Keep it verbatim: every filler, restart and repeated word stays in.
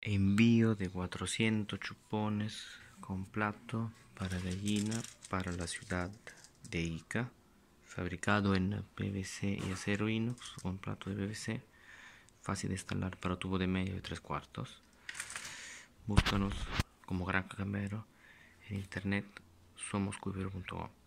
Envío de cuatrocientos chupones con plato para gallina para la ciudad de Ica. Fabricado en P V C y acero inox con plato de P V C. Fácil de instalar para tubo de medio y tres cuartos. Búscanos como Gran Cambero en internet, somos cubero punto com.